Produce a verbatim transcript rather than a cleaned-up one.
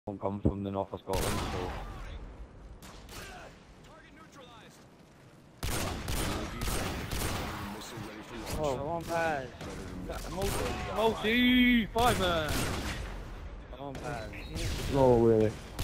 Don't come from the north of Scotland, so. Oh, come on, pass. Multi, multi, five man. Come on, pass. No, really.